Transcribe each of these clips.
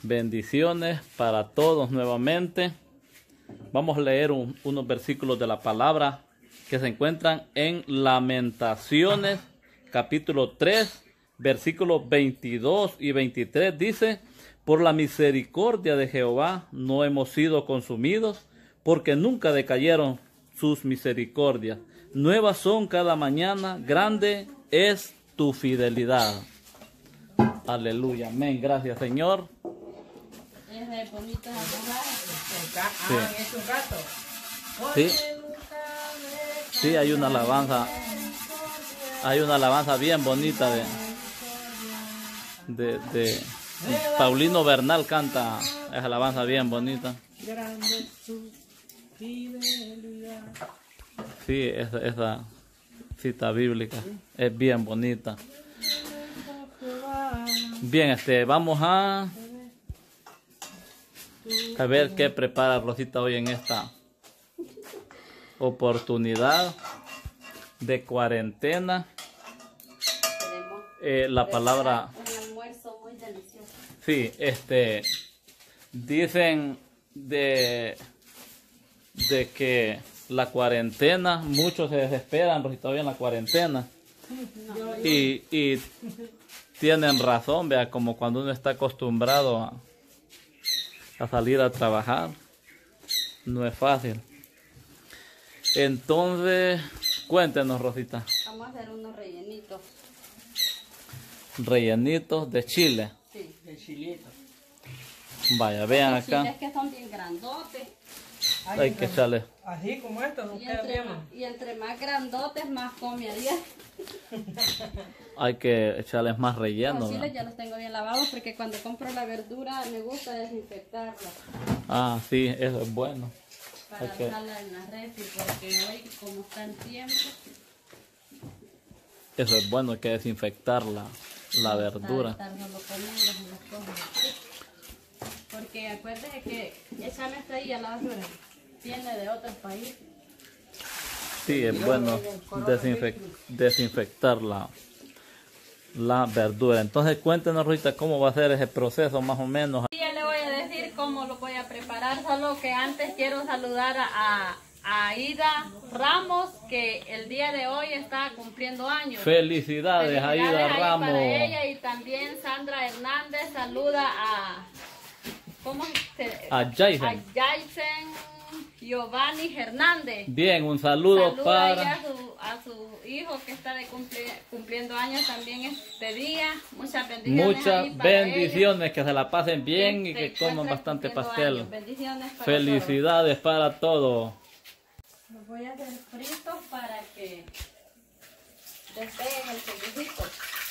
Bendiciones para todos nuevamente. Vamos a leer unos versículos de la palabra que se encuentran en Lamentaciones, capítulo 3, versículos 22 y 23. Dice: por la misericordia de Jehová no hemos sido consumidos, porque nunca decayeron sus misericordias. Nuevas son cada mañana, grande es tu fidelidad. Aleluya, amén. Gracias, Señor. Es bonito Sí. es un gato. Sí. Sí, hay una alabanza. Hay una alabanza bien bonita de Paulino Bernal canta esa alabanza bien bonita. Grande es tu fidelidad. Sí, esa cita bíblica es bien bonita. Bien, vamos a ver qué prepara Rosita hoy en esta oportunidad de cuarentena. La palabra, un almuerzo muy delicioso. sí, dicen de que la cuarentena, muchos se desesperan, Rosita, hoy en la cuarentena. Y tienen razón, vea, como cuando uno está acostumbrado a salir a trabajar, no es fácil. Entonces, cuéntenos, Rosita. Vamos a hacer unos rellenitos. Rellenitos de chile. Sí, de chilito. Vaya, vean Los chiles acá. que son bien grandotes. Hay que echarle. Así como esto, no Y queda bien. y entre más grandotes, más come a día. Hay que echarles más relleno. Los chiles ¿verdad? ya los tengo bien lavados porque cuando compro la verdura me gusta desinfectarla Ah, sí, eso es bueno. para Ok. dejarla en la refri, porque hoy como está en tiempo, Eso es bueno, hay que desinfectar la verdura. estarnos lo comiendo y los comen. Porque acuérdese que esa mezcla ahí a la basura viene de otros países. Sí, es bueno desinfectar la verdura. Entonces, cuéntenos, Rita, cómo va a ser ese proceso más o menos. Y ya le voy a decir cómo lo voy a preparar, solo que antes quiero saludar a Aida Ramos, que el día de hoy está cumpliendo años. Felicidades, Aida ahí Ramos. para ella, y también Sandra Hernández saluda a... ¿Cómo se? A Jason. A Jason Giovanni Hernández. Bien, un saludo Saluda ahí para... a su hijo que está cumpliendo años también este día. Muchas bendiciones. Muchas ahí para bendiciones, que se la pasen bien y ella, que coman está bastante cumpliendo pastel. años. Bendiciones para Felicidades para todos. todos. Los voy a hacer fritos para que despeguen el pellejito.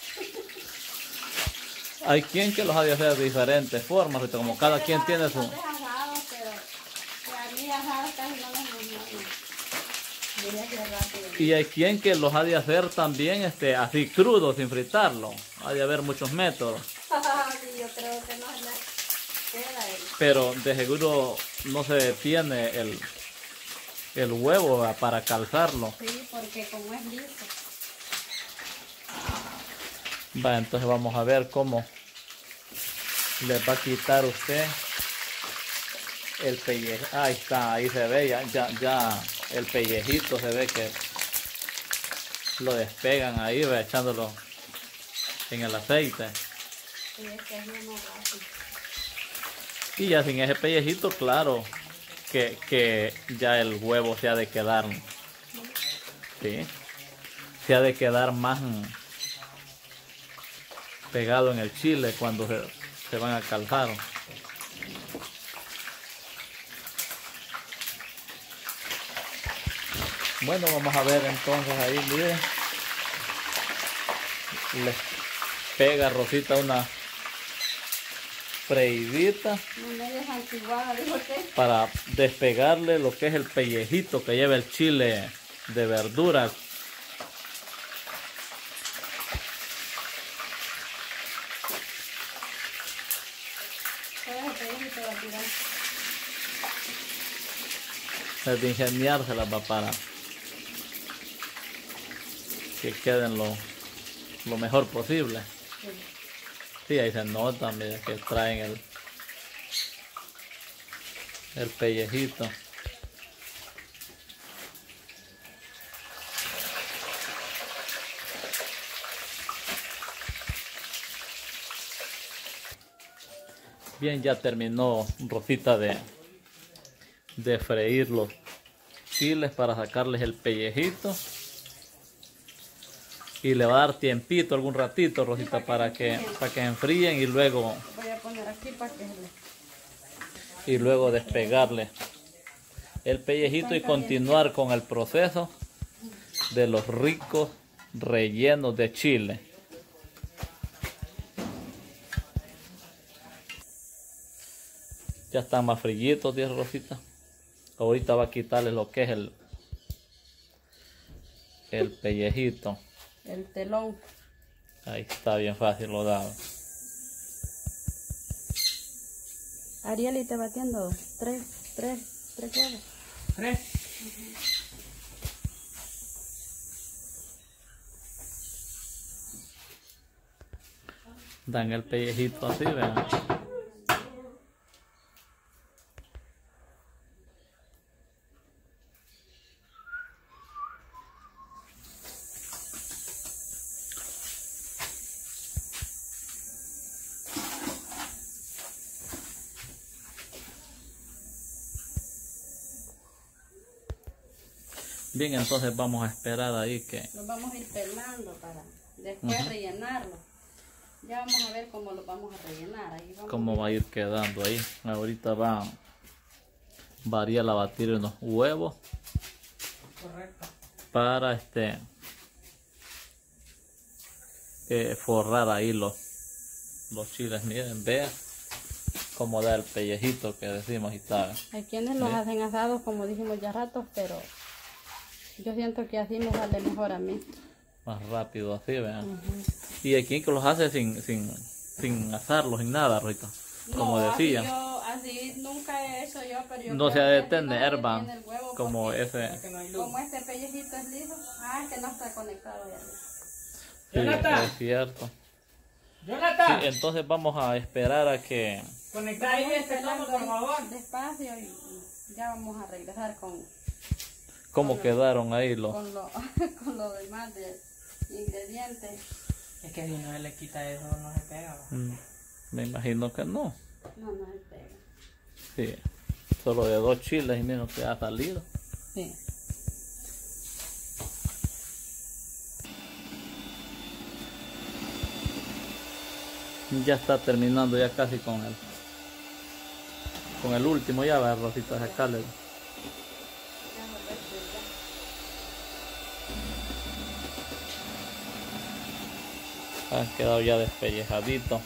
Hay quien que los ha de hacer de diferentes formas, Rita, como cada quien tiene su... Son desasados, pero a mí asados casi no los Voy a hacer rápido. Y hay quien que los ha de hacer también así crudos, sin fritarlo. Ha de haber muchos métodos. Sí, yo creo que no le queda Pero de seguro no se detiene el huevo, ¿verdad?, para calzarlo. Sí, porque como es liso. Va, entonces vamos a ver cómo le va a quitar usted el pellejo. Ahí está, ahí se ve, ya el pellejito se ve que lo despegan ahí, va, echándolo en el aceite. Sí, es que es menos rápido. Y ya sin ese pellejito, claro, que ya el huevo se ha de quedar, ¿sí? Se ha de quedar más pegado en el chile cuando se van a calzar. Bueno, vamos a ver entonces ahí, mire. Le pega Rosita una freidita No me dejan chivada, dijo usted. para despegarle lo que es el pellejito que lleva el chile de verdura. Todo ese pellejito va a tirar. Es de ingeniársela para que queden lo mejor posible. Sí. Sí, ahí se nota, mira, que traen el pellejito. Bien, ya terminó Rosita de freír los chiles para sacarles el pellejito. Y le va a dar tiempito, algún ratito, Rosita, para que enfríen y luego... Voy a poner aquí para que y luego despegarle el pellejito y continuar con el proceso de los ricos rellenos de chile. Ya están más frillitos, dice Rosita. Ahorita va a quitarle lo que es el pellejito. el telón. Ahí está, bien fácil lo dado. Arielita batiendo tres huevos. ¿Tres? Dan el pellejito así, vean. Bien, entonces vamos a esperar ahí que... Los vamos a ir pelando para después rellenarlo. Ya vamos a ver cómo lo vamos a rellenar. Ahí vamos cómo va a ir quedando ahí. Ahorita va Ariel a batir unos huevos. Correcto. Para forrar ahí los chiles. Miren, vean cómo da el pellejito que decimos y tal. Hay quienes los hacen asados, como dijimos ya ratos, pero yo siento que así me sale mejor a mí. Más rápido así, vean. Y hay quien que los hace sin asarlos, sin nada, Rita. Como decía. Así nunca he hecho yo, pero yo No se creo ha de que así tener, no va, retiene el huevo como porque ese. como este pellejito es liso. Ah, es que no está conectado ya. Sí, Jonathan. es cierto. Jonathan, Sí, entonces vamos a esperar a que... conecta ahí este pelando tono, por favor. despacio y ya vamos a regresar con ¿Cómo quedaron ahí los...? con lo demás de ingredientes. Es que si no se le quita eso, no se pega. ¿Va? Me imagino que no. No se pega. Sí, solo de 2 chiles y menos que ha salido. Sí. Ya está terminando ya casi con el último, ya va, Rosita, sacarle. Han quedado ya despellejaditos.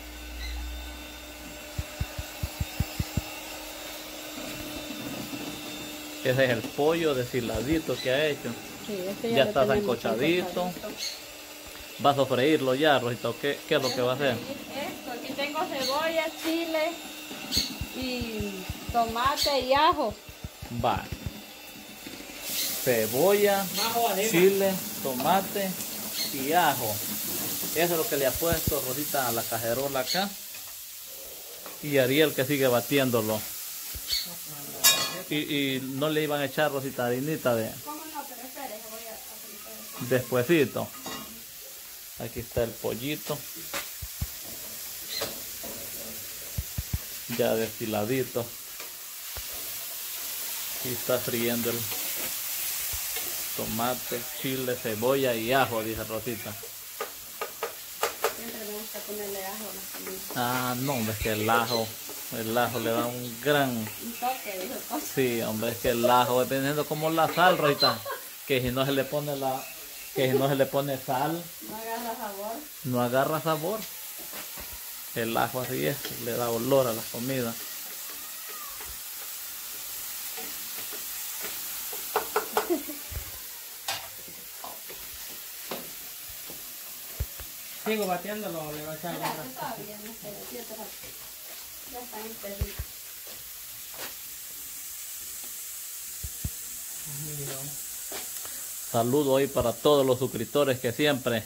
Ese es el pollo deshiladito que ha hecho. Sí, este Ya lo está tenemos sancochadito. Va a sofreírlo ya, Rosito. ¿Qué es lo que va a hacer? Esto, aquí tengo cebolla, chile y tomate y ajo. Va. Cebolla, Bajo arriba. chile, tomate y ajo. Eso es lo que le ha puesto Rosita a la cacerola acá. Y Ariel que sigue batiéndolo. Y no le iban a echar, Rosita, harinita de ¿Cómo no? Pero espere, voy a fritar. despuesito. Aquí está el pollito. Ya desfiladito. Y está friendo el tomate, chile, cebolla y ajo, dice Rosita. Siempre me gusta ponerle ajo a las comidas. Ah, no, hombre, es que el ajo le da un gran... Un toque, dijo el costo. Sí, hombre, es que el ajo, dependiendo como la sal, Rosita, que si no se le pone sal, No agarra sabor. no agarra sabor. El ajo así es, le da olor a la comida. Sigo batiéndolo, le voy a echar Mira, otra. está bien, espere, 7 ratos. Ya está en pedito. Saludo hoy para todos los suscriptores que siempre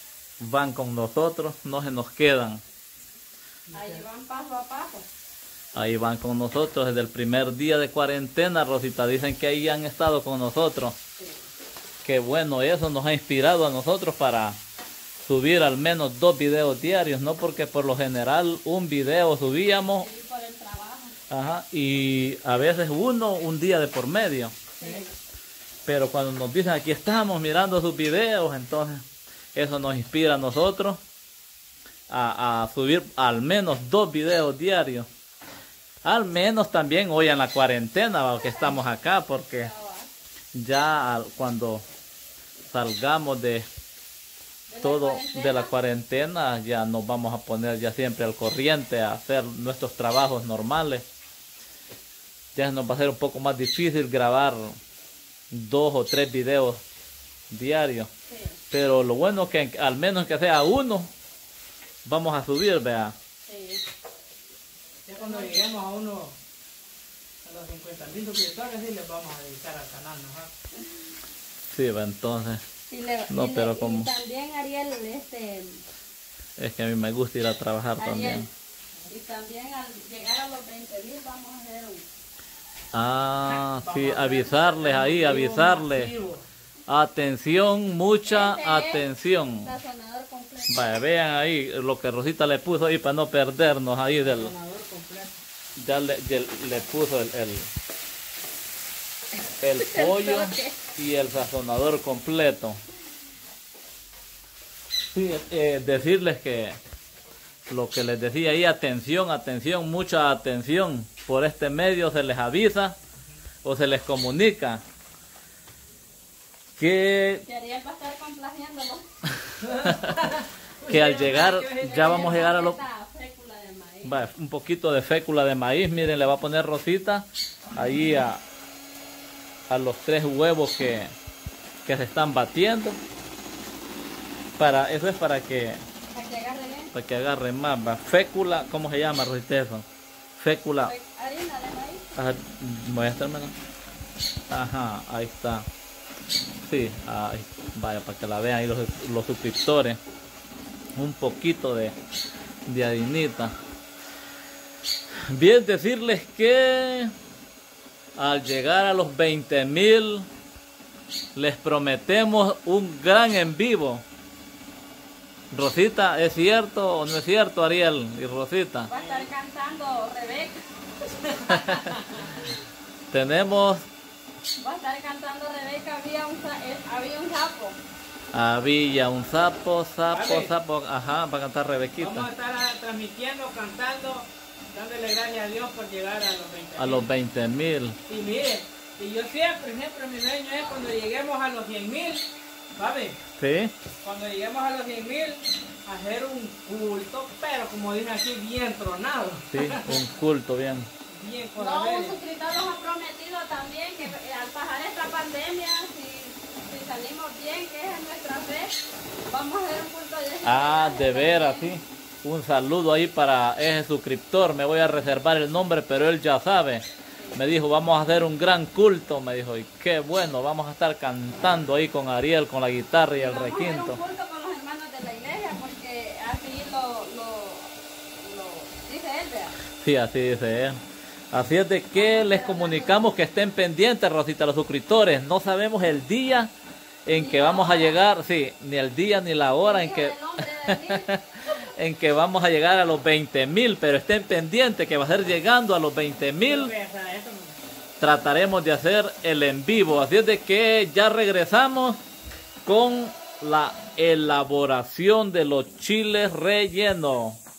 van con nosotros, no se nos quedan. Ahí van paso a paso. Ahí van con nosotros desde el primer día de cuarentena, Rosita. Dicen que ahí han estado con nosotros. Sí. Qué bueno, eso nos ha inspirado a nosotros para subir al menos 2 videos diarios, ¿no? Porque por lo general un video subíamos, Sí, por el trabajo. ajá, y a veces un día de por medio. Sí. Pero cuando nos dicen aquí estamos mirando sus videos, entonces eso nos inspira a nosotros a subir al menos 2 videos diarios. Al menos también hoy en la cuarentena, que estamos acá, porque ya cuando salgamos de todo de la cuarentena ya nos vamos a poner ya siempre al corriente a hacer nuestros trabajos normales. Ya nos va a ser un poco más difícil grabar 2 o 3 videos diarios. Sí. Pero lo bueno es que al menos que sea uno, vamos a subir, vea. Sí. Ya cuando lleguemos a los 50,000 suscriptores, sí les vamos a dedicar al canal, ¿no? Sí, va, entonces. No, pero como y también Ariel, es que a mí me gusta ir a trabajar Ariel, también. y también al llegar a los 20,000 vamos a hacer un Ah, sí, avisarles ahí, avisarles. Masivo. Atención, mucha Este es atención. sazonador completo. Vaya, vean ahí lo que Rosita le puso ahí para no perdernos ahí del. Donador completo. Ya le puso el pollo y el sazonador completo. Sí, decirles que lo que les decía ahí, atención, atención, mucha atención. Por este medio se les avisa o se les comunica que Ariel va a estar complaciéndolo. al llegar, ya vamos a llegar a los. Esta fécula de maíz. Va, un poquito de fécula de maíz, miren, le va a poner Rosita ahí a los 3 huevos que se están batiendo. Eso es para que agarre más. Va. Fécula, ¿cómo se llama, Rosita, eso? Fécula. Harina de maíz. Ajá, voy a estarme. Ajá, ahí está. Sí, ahí, vaya, para que la vean ahí los suscriptores. Un poquito de harinita. Bien, decirles que al llegar a los 20,000 les prometemos un gran en vivo. Rosita, ¿es cierto o no es cierto, Ariel y Rosita? Va a estar cantando Rebeca. Tenemos. Va a estar cantando Rebeca. Había un sapo. Había un sapo, Vale. sapo. Ajá, va a cantar Rebequita. Vamos a estar transmitiendo, cantando, dándole gracias a Dios por llegar a los 20,000. A los 20,000. Y mire, y yo siempre mi sueño es cuando lleguemos a los 100,000, ¿sabe? ¿Sí? Cuando lleguemos a los 100,000, hacer un culto, pero como dicen aquí, bien tronado. Sí, un culto bien. Bien con No, la un vela. suscriptor nos ha prometido también que al pasar esta pandemia, si salimos bien, que es en nuestra fe, vamos a hacer un culto de Ah, de veras, sí. Un saludo ahí para ese suscriptor. Me voy a reservar el nombre, pero él ya sabe. Me dijo, vamos a hacer un gran culto. Me dijo, y qué bueno, vamos a estar cantando ahí con Ariel, con la guitarra y el Vamos a hacer requinto. un culto con los hermanos de la iglesia, porque así lo dice él, vea. Sí, así dice él. Así es de que les comunicamos que estén pendientes, Rosita, los suscriptores. No sabemos el día en que vamos a llegar, sí, ni el día ni la hora en que, en que vamos a llegar a los 20,000, pero estén pendientes que va a ser llegando a los 20,000. Trataremos de hacer el en vivo. Así es de que ya regresamos con la elaboración de los chiles rellenos.